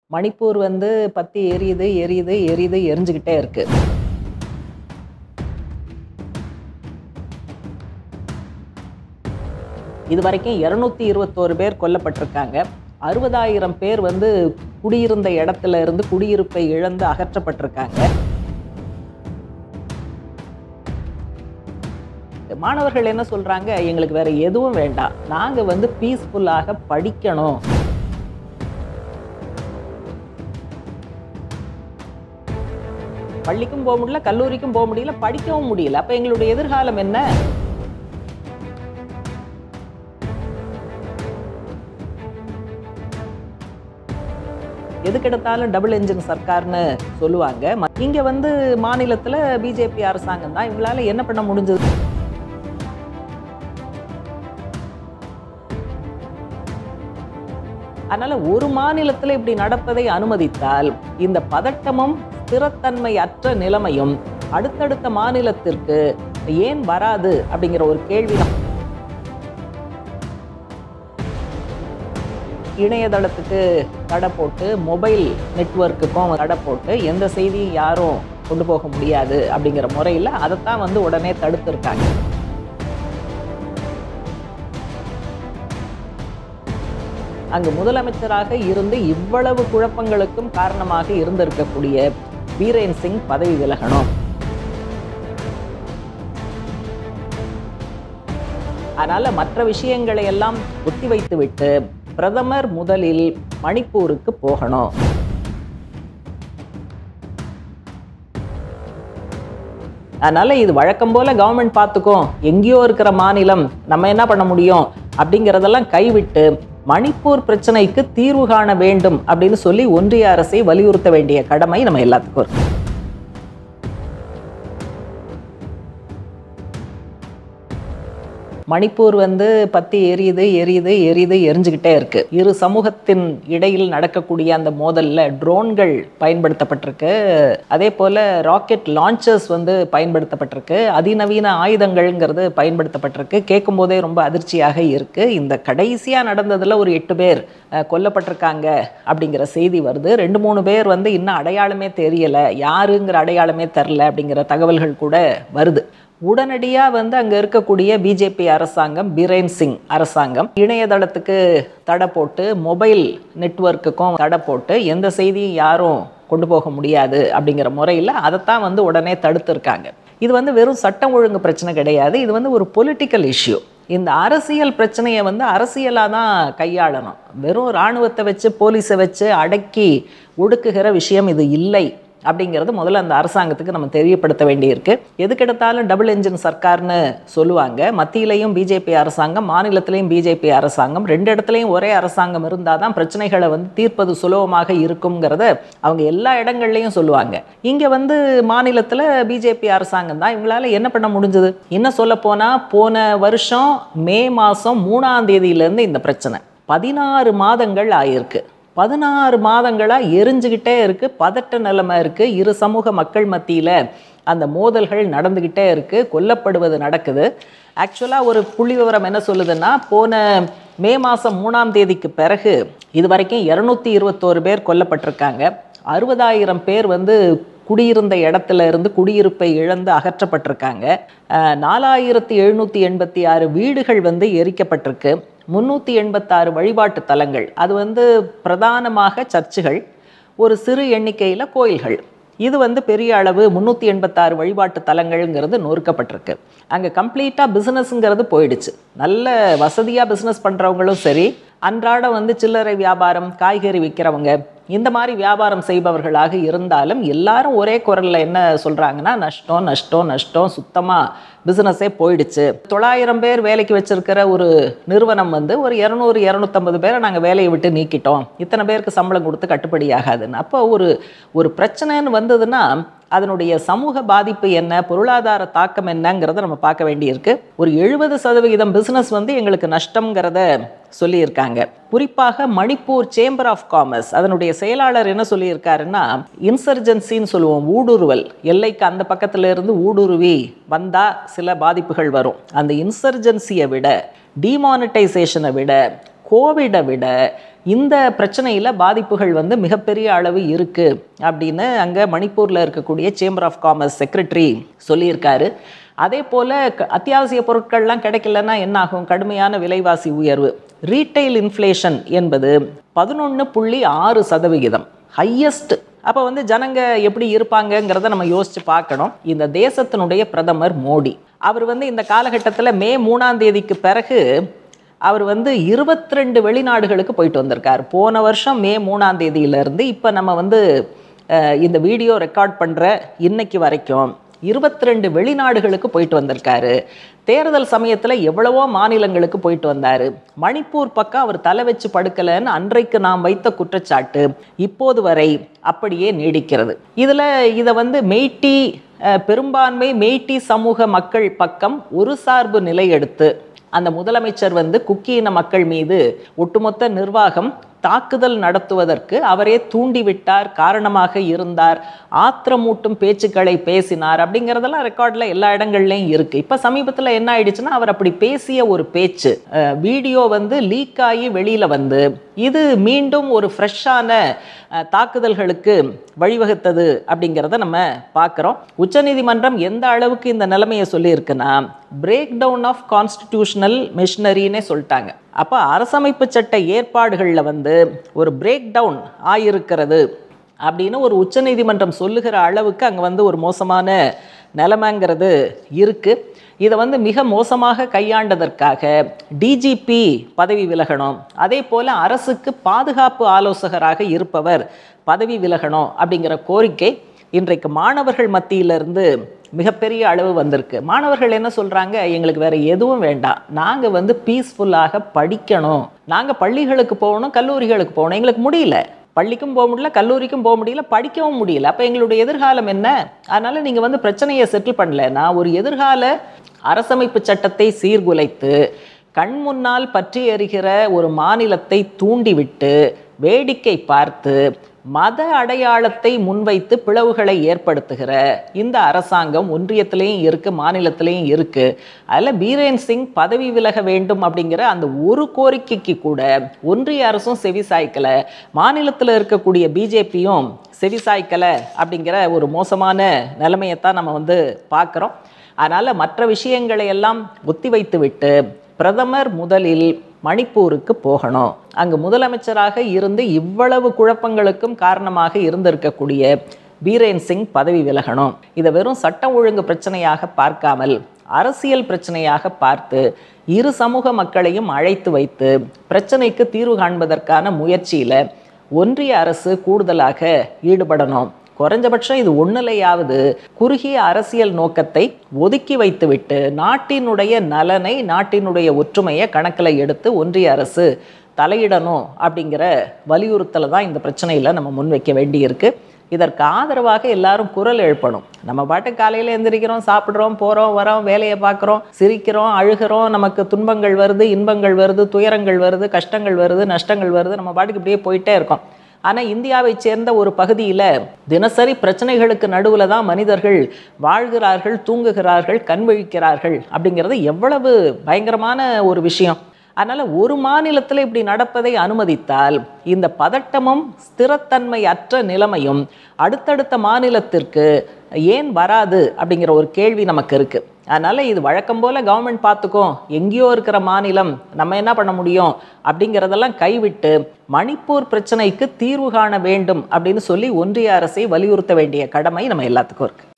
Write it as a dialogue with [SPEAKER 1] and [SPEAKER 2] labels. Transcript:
[SPEAKER 1] மணிப்பூர் வந்து பத்தி எரியுது, எரியுது, எரியுது, எரிஞ்சுகிட்டே இருக்கு. இதுவரைக்கும் 221 பேர் கொல்லப்பட்டிருக்காங்க. 60,000 பேர் வந்து குடியிருந்த இடத்துல இருந்து குடியிருப்பை இழந்து அகற்றப்பட்டிருக்காங்க. மாணவர்கள் என்ன சொல்றாங்க? எங்களுக்கு வேற எதுவும் வேண்டாம். நாங்க வந்து பீஸ்ஃபுல்லாக படிக்கணும். பள்ளிக்கும் போக முடியல, கல்லூரிக்கும் போக முடியல, படிக்கவும் முடியல. அப்ப எங்களுடைய எதிர்காலம் என்ன? எதுக்கெடுத்தாலும் டபுள் என்ஜின் சர்க்கார்னு சொல்லுவாங்க. இங்க வந்து மாநிலத்துல பிஜேபி அரசாங்கம் தான். இவங்களால என்ன பண்ண முடிஞ்சது? அதனால ஒரு மாநிலத்துல இப்படி நடப்பதை அனுமதித்தால் இந்த பதட்டமும் ஸ்திரத்தன்மை அற்ற நிலைமையும் அடுத்தடுத்த மாநிலத்திற்கு ஏன் வராது அப்படிங்கிற ஒரு கேள்வி. இணையதளத்துக்கு தடை போட்டு மொபைல் நெட்வொர்க்குக்கும் தடை போட்டு எந்த செய்தியும் யாரும் கொண்டு போக முடியாது அப்படிங்கிற முறையில் அதைத்தான் வந்து உடனே தடுத்திருக்காங்க. அங்கு முதலமைச்சராக இருந்து இவ்வளவு குழப்பங்களுக்கும் காரணமாக இருந்திருக்கக்கூடிய பீரேன் சிங் பதவி விலகணும். அதனால மற்ற விஷயங்களை எல்லாம் ஒத்திவைத்துவிட்டு பிரதமர் முதலில் மணிப்பூருக்கு போகணும். அதனால இது வழக்கம் போல கவர்மெண்ட் பார்த்துக்கும், எங்கேயோ இருக்கிற மாநிலம் நம்ம என்ன பண்ண முடியும் அப்படிங்கிறதெல்லாம் கைவிட்டு மணிப்பூர் பிரச்சனைக்கு தீர்வு காண வேண்டும் அப்படின்னு சொல்லி ஒன்றிய அரசை வலியுறுத்த வேண்டிய கடமை நம்ம எல்லாத்துக்கும் இருக்கு. மணிப்பூர் வந்து பத்தி எரியுது, எரியுது, எரியுது, எரிஞ்சுக்கிட்டே இருக்கு. இரு சமூகத்தின் இடையில் நடக்கக்கூடிய அந்த மோதல்ல ட்ரோன்கள் பயன்படுத்தப்பட்டிருக்கு. அதே போல ராக்கெட் லான்ச்சர்ஸ் வந்து பயன்படுத்தப்பட்டிருக்கு. அதிநவீன ஆயுதங்கள்ங்கிறது பயன்படுத்தப்பட்டிருக்கு. கேட்கும் போதே ரொம்ப அதிர்ச்சியாக இருக்கு. இந்த கடைசியா நடந்ததுல ஒரு 8 பேர் கொல்லப்பட்டிருக்காங்க அப்படிங்கிற செய்தி வருது. 2-3 பேர் வந்து இன்னும் அடையாளமே தெரியல, யாருங்கிற அடையாளமே தெரில அப்படிங்கிற தகவல்கள் கூட வருது. உடனடியாக வந்து அங்கே இருக்கக்கூடிய பிஜேபி அரசாங்கம், பீரேன் சிங் அரசாங்கம் இணையதளத்துக்கு தடை போட்டு மொபைல் நெட்வொர்க்குக்கும் தடை போட்டு எந்த செய்தியும் யாரும் கொண்டு போக முடியாது அப்படிங்கிற முறையில் அதைத்தான் வந்து உடனே தடுத்திருக்காங்க. இது வந்து வெறும் சட்டம் ஒழுங்கு பிரச்சனை கிடையாது, இது வந்து ஒரு பொலிட்டிக்கல் இஷ்யூ. இந்த அரசியல் பிரச்சனையை வந்து அரசியலாக தான் கையாளணும். வெறும் இராணுவத்தை வச்சு போலீஸை வச்சு அடக்கி ஒடுக்குகிற விஷயம் இது இல்லை அப்படிங்கிறது முதல்ல அந்த அரசாங்கத்துக்கு நம்ம தெரியப்படுத்த வேண்டியிருக்கு. எதுக்கெடுத்தாலும் டபுள் என்ஜின் சர்க்கார்னு சொல்லுவாங்க. மத்தியிலையும் பிஜேபி அரசாங்கம், மாநிலத்திலையும் பிஜேபி அரசாங்கம், 2 இடத்துலையும் ஒரே அரசாங்கம் இருந்தால் தான் பிரச்சனைகளை வந்து தீர்ப்பது சுலபமாக இருக்குங்கிறத அவங்க எல்லா இடங்கள்லையும் சொல்லுவாங்க. இங்கே வந்து மாநிலத்தில் பிஜேபி அரசாங்கம் தான். இவங்களால என்ன பண்ண முடிஞ்சது? இன்னும் சொல்ல போனால் போன வருஷம் மே மாதம் 3ஆம் தேதியிலேருந்து இந்த பிரச்சனை 16 மாதங்கள் ஆயிருக்கு. 16 மாதங்களாக எரிஞ்சுக்கிட்டே இருக்குது. பதட்ட நிலைமை இருக்குது. இரு சமூக மக்கள் மத்தியில் அந்த மோதல்கள் நடந்துக்கிட்டே இருக்குது. கொல்லப்படுவது நடக்குது. ஆக்சுவலாக ஒரு புள்ளி விவரம் என்ன சொல்லுதுன்னா, போன மே மாதம் 3ஆம் தேதிக்கு பிறகு இது வரைக்கும் 221 பேர் கொல்லப்பட்டிருக்காங்க. 60,000 பேர் வந்து குடியிருந்த இடத்துல இருந்து குடியிருப்பை இழந்து அகற்றப்பட்டிருக்காங்க. 4,786 வீடுகள் வந்து எரிக்கப்பட்டிருக்கு. 386 வழிபாட்டு தலங்கள், அது வந்து பிரதானமாக சர்ச்சுகள், ஒரு சிறு எண்ணிக்கையில் கோயில்கள், இது வந்து பெரிய அளவு 386 வழிபாட்டு தலங்கள்ங்கிறது நொறுக்கப்பட்டிருக்கு. அங்கே கம்ப்ளீட்டாக பிஸ்னஸ்ங்கிறது போயிடுச்சு. நல்ல வசதியாக பிஸ்னஸ் பண்ணுறவங்களும் சரி, அன்றாடம் வந்து சில்லறை வியாபாரம், காய்கறி விற்கிறவங்க, இந்த மாதிரி வியாபாரம் செய்பவர்களாக இருந்தாலும் எல்லாரும் ஒரே குரலில் என்ன சொல்கிறாங்கன்னா, நஷ்டம் நஷ்டம் நஷ்டம், சுத்தமாக பிஸ்னஸே போயிடுச்சு. 900 பேர் வேலைக்கு வச்சுருக்கிற ஒரு நிறுவனம் வந்து ஒரு 200-250 பேரை நாங்கள் வேலையை விட்டு நீக்கிட்டோம், இத்தனை பேருக்கு சம்பளம் கொடுத்து கட்டுப்படி ஆகாதுன்னு. அப்போ ஒரு பிரச்சனைன்னு வந்ததுன்னா அதனுடைய சமூக பாதிப்பு என்ன, பொருளாதார தாக்கம் என்னங்கிறத நம்ம பார்க்க வேண்டியிருக்கு. ஒரு 70% பிஸ்னஸ் வந்து எங்களுக்கு நஷ்டம்ங்கிறத சொல்லியிருக்காங்க. குறிப்பாக மணிப்பூர் சேம்பர் ஆஃப் காமர்ஸ் அதனுடைய செயலாளர் என்ன சொல்லியிருக்காருன்னா, இன்சர்ஜென்சின்னு சொல்லுவோம், ஊடுருவல், எல்லைக்கு அந்த பக்கத்துல இருந்து ஊடுருவி வந்தால் சில பாதிப்புகள் வரும். அந்த இன்சர்ஜென்சியை விட, டிமானிட்டைசேஷனை விட, கோவிடை விட இந்த பிரச்சனையில் பாதிப்புகள் வந்து மிகப்பெரிய அளவு இருக்குது அப்படின்னு அங்கே மணிப்பூரில் இருக்கக்கூடிய சேம்பர் ஆஃப் காமர்ஸ் செக்ரட்டரி சொல்லியிருக்காரு. அதே போல் அத்தியாவசிய பொருட்கள்லாம் கிடைக்கலன்னா என்ன ஆகும்? கடுமையான விலைவாசி உயர்வு. ரீட்டைல் இன்ஃப்ளேஷன் என்பது 11.6%, ஹையஸ்ட். அப்போ வந்து ஜனங்க எப்படி இருப்பாங்கங்கிறத நம்ம யோசித்து பார்க்கணும். இந்த தேசத்தினுடைய பிரதமர் மோடி அவர் வந்து இந்த காலகட்டத்தில் மே 3ஆம் தேதிக்கு பிறகு அவர் வந்து 22 வெளிநாடுகளுக்கு போயிட்டு வந்திருக்கார். போன வருஷம் மே 3ஆம் தேதியிலேருந்து இப்போ நம்ம வந்து இந்த வீடியோ ரெக்கார்ட் பண்ணுற இன்னைக்கு வரைக்கும் 22 வெளிநாடுகளுக்கு போயிட்டு வந்திருக்காரு. தேர்தல் சமயத்தில் எவ்வளவோ மாநிலங்களுக்கு போயிட்டு வந்தார். மணிப்பூர் பக்கம் அவர் தலை வச்சு படுக்கலைன்னு அன்றைக்கு நாம் வைத்த குற்றச்சாட்டு இப்போது வரை அப்படியே நீடிக்கிறது. இதை வந்து மெய்ட்டி பெரும்பான்மை மெய்ட்டி சமூக மக்கள் பக்கம் ஒரு சார்பு நிலை எடுத்து அந்த முதலமைச்சர் வந்து குக்கி இன மக்கள் மீது ஒட்டுமொத்த நிர்வாகம் தாக்குதல் நடத்துவதற்கு அவரே தூண்டிவிட்டார், காரணமாக இருந்தார், ஆத்திரமூட்டும் பேச்சுக்களை பேசினார் அப்படிங்கிறதெல்லாம் ரெக்கார்டில் எல்லா இடங்கள்லையும் இருக்குது. இப்போ சமீபத்தில் என்ன ஆயிடுச்சுன்னா, அவர் அப்படி பேசிய ஒரு பேச்சு வீடியோ வந்து லீக் ஆகி வெளியில் வந்து இது மீண்டும் ஒரு ஃப்ரெஷ்ஷான தாக்குதல்களுக்கு வழிவகுத்தது அப்படிங்கிறத நம்ம பார்க்குறோம். உச்சநீதிமன்றம் எந்த அளவுக்கு இந்த நிலைமையை சொல்லியிருக்குன்னா, பிரேக் டவுன் ஆஃப் கான்ஸ்டிடியூஷனல் மெஷினரின்னே சொல்லிட்டாங்க. அப்போ அரசமைப்பு சட்ட ஏற்பாடுகளில் வந்து ஒரு பிரேக் டவுன் ஆகியிருக்கிறது அப்படின்னு ஒரு உச்சநீதிமன்றம் சொல்லுகிற அளவுக்கு அங்கே வந்து ஒரு மோசமான நிலைமைங்கிறது இருக்குது. இதை வந்து மிக மோசமாக கையாண்டதற்காக டிஜிபி பதவி விலகணும், அதே போல் அரசுக்கு பாதுகாப்பு ஆலோசகராக இருப்பவர் பதவி விலகணும் அப்படிங்கிற கோரிக்கை இன்றைக்கு மாணவர்கள் மத்தியிலிருந்து மிகப்பெரிய அளவு வந்திருக்கு. மாணவர்கள் என்ன சொல்கிறாங்க? எங்களுக்கு வேறு எதுவும் வேண்டாம், நாங்கள் வந்து பீஸ்ஃபுல்லாக படிக்கணும், நாங்கள் பள்ளிகளுக்கு போகணும், கல்லூரிகளுக்கு போகணும், எங்களுக்கு முடியல, பள்ளிக்கும் போக முடியல, கல்லூரிக்கும் போக முடியல, படிக்கவும் முடியல, அப்போ எங்களுடைய எதிர்காலம் என்ன? அதனால் நீங்கள் வந்து பிரச்சனையை செட்டில் பண்ணலைன்னா ஒரு எதிர்கால அரசமைப்பு சட்டத்தை சீர்குலைத்து கண் முன்னால் பற்றி எறிகிற ஒரு மாநிலத்தை தூண்டிவிட்டு வேடிக்கை பார்த்து மத அடையாளத்தை முன்வைத்து பிளவுகளை ஏற்படுத்துகிற இந்த அரசாங்கம் ஒன்றியத்திலையும் இருக்குது, மாநிலத்திலையும் இருக்குது. அதில் பீரேன் சிங் பதவி விலக வேண்டும் அப்படிங்கிற அந்த ஒரு கோரிக்கைக்கு கூட ஒன்றிய அரசும் செவிசாய்க்கலை, மாநிலத்தில் இருக்கக்கூடிய பிஜேபியும் செவிசாய்க்கலை அப்படிங்கிற ஒரு மோசமான நிலைமையைத்தான் நம்ம வந்து பார்க்குறோம். அதனால் மற்ற விஷயங்களை எல்லாம் ஒத்தி வைத்து விட்டு பிரதமர் முதலில் மணிப்பூருக்கு போகணும். அங்கு முதலமைச்சராக இருந்து இவ்வளவு குழப்பங்களுக்கும் காரணமாக இருந்திருக்கக்கூடிய பீரேன் சிங் பதவி விலகணும். இதை வெறும் சட்டம் ஒழுங்கு பிரச்சனையாக பார்க்காமல் அரசியல் பிரச்சனையாக பார்த்து இரு சமூக மக்களையும் அழைத்து வைத்து பிரச்சனைக்கு தீர்வு காண்பதற்கான முயற்சியில் ஒன்றிய அரசு கூடுதலாக ஈடுபடணும். குறைஞ்சபட்சம் இது ஒன்றிலையாவது குறுகிய அரசியல் நோக்கத்தை ஒதுக்கி வைத்துவிட்டு நாட்டினுடைய நலனை, நாட்டினுடைய ஒற்றுமையை கணக்கில் எடுத்து ஒன்றிய அரசு தலையிடணும் அப்படிங்கிற வலியுறுத்தலை தான் இந்த பிரச்சனையில் நம்ம முன்வைக்க வேண்டியிருக்கு. இதற்கு ஆதரவாக எல்லாரும் குரல் எழுப்பணும். நம்ம பாட்டு காலையில் எந்திரிக்கிறோம், சாப்பிட்றோம், போகிறோம், வரோம், வேலையை பார்க்குறோம், சிரிக்கிறோம், அழுகிறோம், நமக்கு துன்பங்கள் வருது, இன்பங்கள் வருது, துயரங்கள் வருது, கஷ்டங்கள் வருது, நஷ்டங்கள் வருது, நம்ம பாட்டுக்கு இப்படியே போயிட்டே இருக்கோம். ஆனால் இந்தியாவை சேர்ந்த ஒரு பகுதியில் தினசரி பிரச்சனைகளுக்கு நடுவில் தான் மனிதர்கள் வாழ்கிறார்கள், தூங்குகிறார்கள், கண்விழிக்கிறார்கள் அப்படிங்கிறது எவ்வளவு பயங்கரமான ஒரு விஷயம். அதனால் ஒரு மாநிலத்தில் இப்படி நடப்பதை அனுமதித்தால் இந்த பதட்டமும் ஸ்திரத்தன்மை அற்ற நிலைமையும் அடுத்தடுத்த மாநிலத்திற்கு ஏன் வராது அப்படிங்கிற ஒரு கேள்வி நமக்கு இருக்குது. அதனால் இது வழக்கம் போல் கவர்மெண்ட் பார்த்துக்கும், எங்கேயோ இருக்கிற மாநிலம் நம்ம என்ன பண்ண முடியும் அப்படிங்கிறதெல்லாம் கைவிட்டு மணிப்பூர் பிரச்சனைக்கு தீர்வு காண வேண்டும் அப்படின்னு சொல்லி ஒன்றிய அரசை வலியுறுத்த வேண்டிய கடமை நம்ம எல்லாத்துக்கும் இருக்குது.